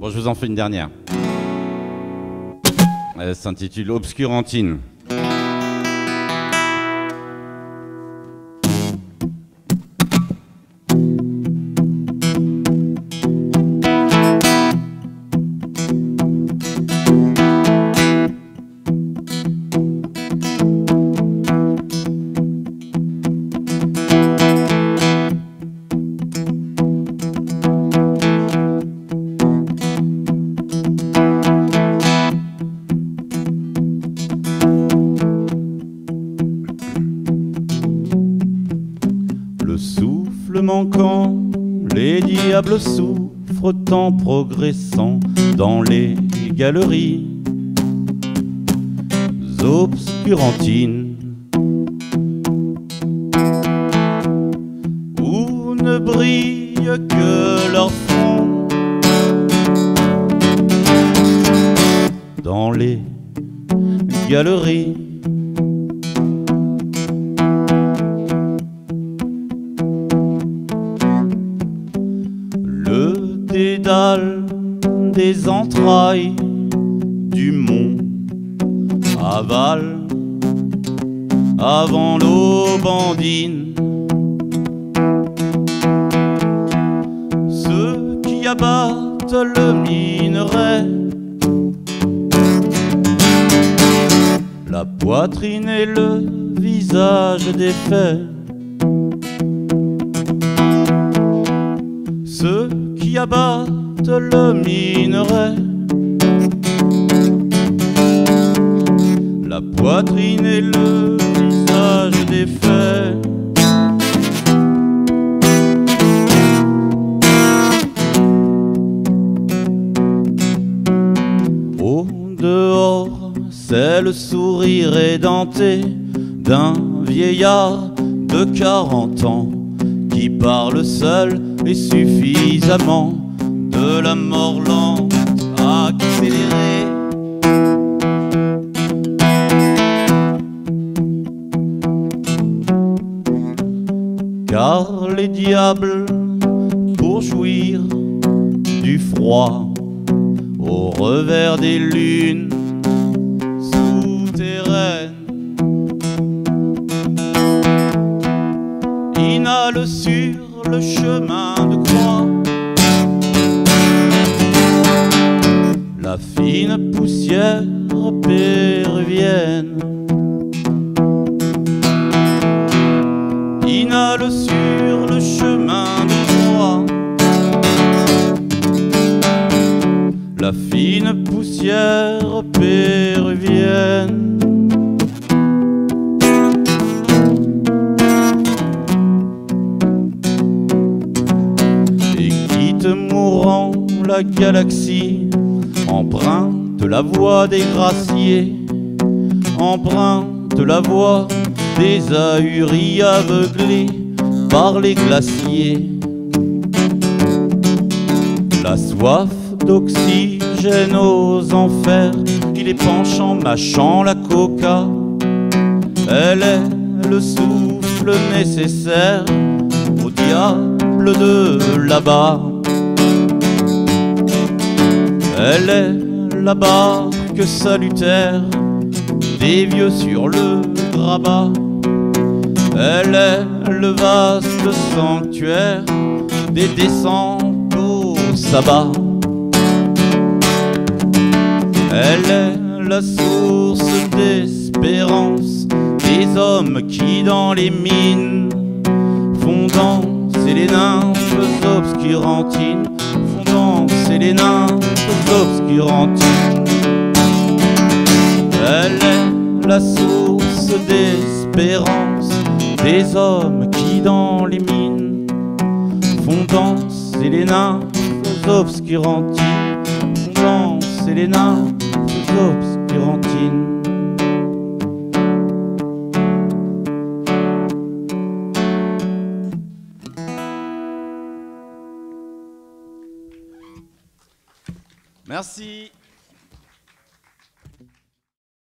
Bon, je vous en fais une dernière. Elle s'intitule Obscurantine. Le souffle manquant, les diables souffrent en progressant dans les galeries obscurantines où ne brille que leur front. Dans les galeries le dédale des entrailles du mont avale avant l'eau bandine ceux qui abattent le minerai, la poitrine et le visage défait. Ceux qui abattent le minerai, la poitrine et le visage défait. Au dehors, c'est le sourire édenté d'un vieillard de 40 ans qui parle seul et suffisamment de la mort lente accélérée. Car les diables, pour jouir du froid au revers des lunes souterraines, inhalent sur le chemin de croix la fine poussière péruvienne. Inhale sur le chemin de croix la fine poussière péruvienne. Mourant la galaxie, emprunte la voie des graciers, emprunte la voie des ahuris aveuglés par les glaciers. La soif d'oxygène aux enfers, il est penchant, mâchant la coca. Elle est le souffle nécessaire au diable de là-bas. Elle est la barque salutaire des vieux sur le grabat. Elle est le vaste sanctuaire des descentes au sabbat. Elle est la source d'espérance des hommes qui dans les mines font danser les nymphes obscurantines, font danser les nymphes obscurantines. Elle est la source d'espérance des hommes qui dans les mines font danser les nymphes obscurantines, font danser les nymphes obscurantines. Merci.